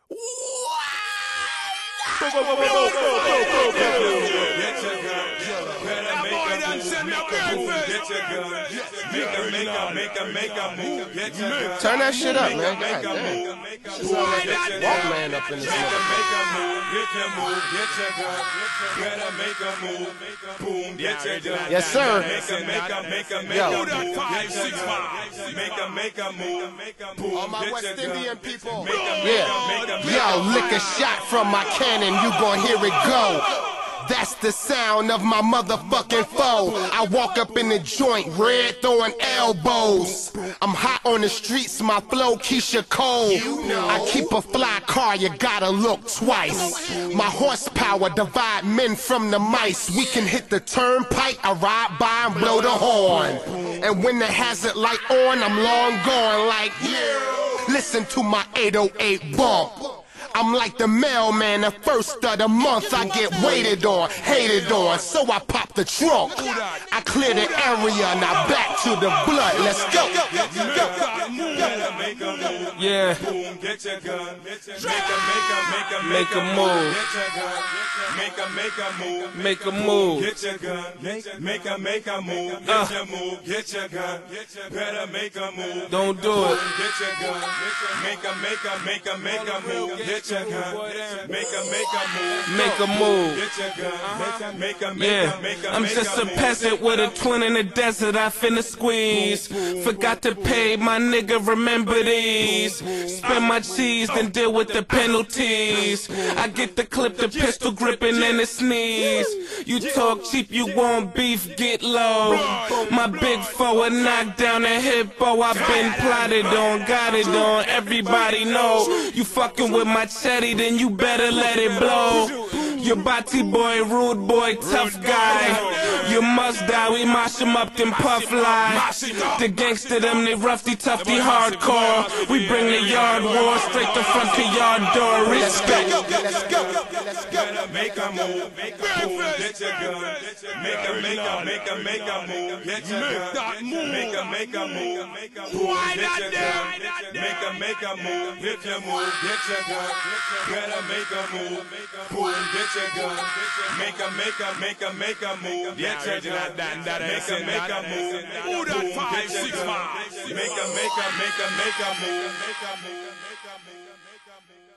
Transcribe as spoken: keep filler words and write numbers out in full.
Turn that shit up, man. God damn. She's on that Walkman up in this motherfucker. Yes, sir. Yo. All my West Indian people. Yeah. Yo, lick a shot from my cannon, you gon' hear it go. That's the sound of my motherfucking foe. I walk up in the joint, red throwing elbows. I'm hot on the streets, my flow Keisha Cole. I keep a fly car, you gotta look twice. My horsepower divide men from the mice. We can hit the turnpike, I ride by and blow the horn. And when the hazard light on, I'm long gone like, yeah. Listen to my eight oh eight bump. I'm like the mailman, the first of the month. I get waited on, hated on, so I pop the trunk. I clear the area, now back to the blood. Let's go. Yeah. Make a move. Make a make a move. Make a move. Get your gun. Make a make a move. Get your move. Get your gun. Better make a move. Don't do it. Get your gun. Make a make a make a make a move. Get your gun. Make a make a move. Make a move. Get your gun. Make a make Yeah, a make a I'm make just a a move. peasant with a twin in the desert. I finna squeeze. Forgot to pay my nigga. Remember these. Spend my cheese, then deal with the penalties. I get the clip, the pistol gripping and the sneeze. You talk cheap, you want beef, get low. My big foe, a knockdown a hippo. I've been plotted on, got it on. Everybody know you fucking with my chetty, then you better let it blow. Your body boy, rude boy, tough guy. You must die, we mash him up, then puff lie. The gangster, them, they roughy, toughy, hardcore. We bring the yard war straight to front to yard door. Respect. Let's go. Let's go. Make a move. Make a move. Get your gun. Make a make a make a make a move. Get your gun. Make a make a move. Make a move. Get your gun. Make a make a move. Get your move. Get your gun. Better make a move. Boom. Get your gun. Make a make a make a make a move. Get your gun. Make a make a move. Boom. Get your gun. Make a make a make a make a move. Make a move. Make a move. Make a move.